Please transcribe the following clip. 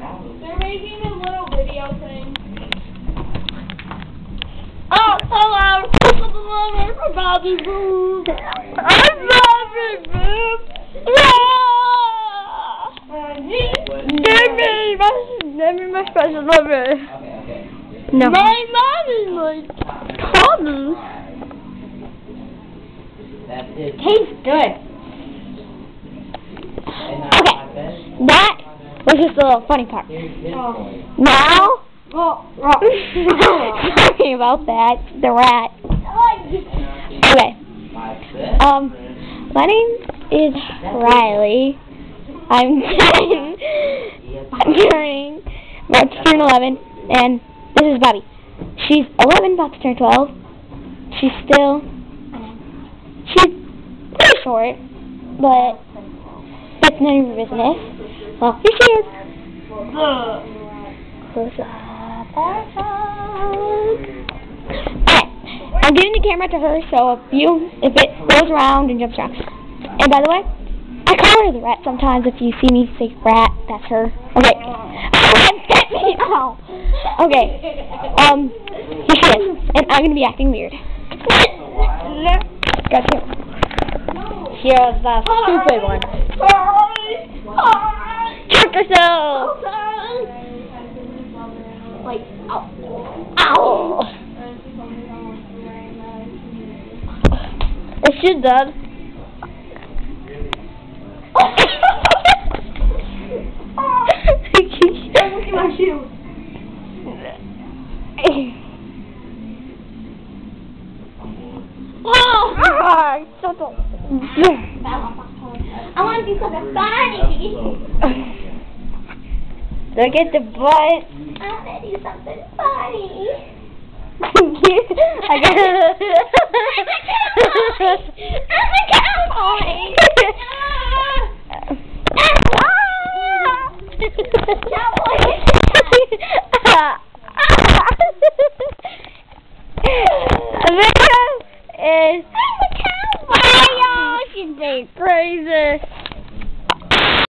They're making a little video thing. Oh, hello! I'm Bobby Boo! I'm Bobby Boo! Give me my special number. No. My mom is like Tommy. Tastes good. Okay, that was just a little funny part. Now, sorry about that, the rat. Okay, my name is Riley. I'm 10. I'm turning about to turn 11, and this is Bobby. She's 11, about to turn 12. She's pretty short, but that's none of your business. Well, here she is. Close up. Okay, I'm giving the camera to her, so if it goes around and jumps around. And by the way, I call her the rat sometimes. If you see me say rat, that's her. Okay. Okay. Here she is, and I'm gonna be acting weird. Gotcha. Here's the stupid one. Check yourself. Like, ow. Is she dead? Look at my shoe. Shut up. I want to do something funny. Look at the butt. I want to do something funny. I got I'm a cowboy. This is I'm a cowboy. She's being crazy.